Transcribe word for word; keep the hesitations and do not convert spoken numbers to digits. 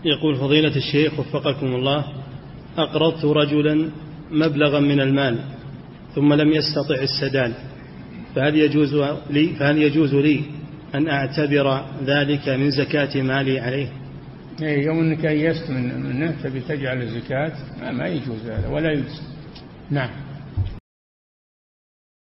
يقول فضيلة الشيخ وفقكم الله، أقرضت رجلا مبلغا من المال ثم لم يستطع السداد، فهل يجوز لي, فهل يجوز لي أن أعتبر ذلك من زكاة مالي عليه؟ يوم أنك أيست منه تبي تجعل الزكاة ما يجوز هذا ولا يجوز. نعم.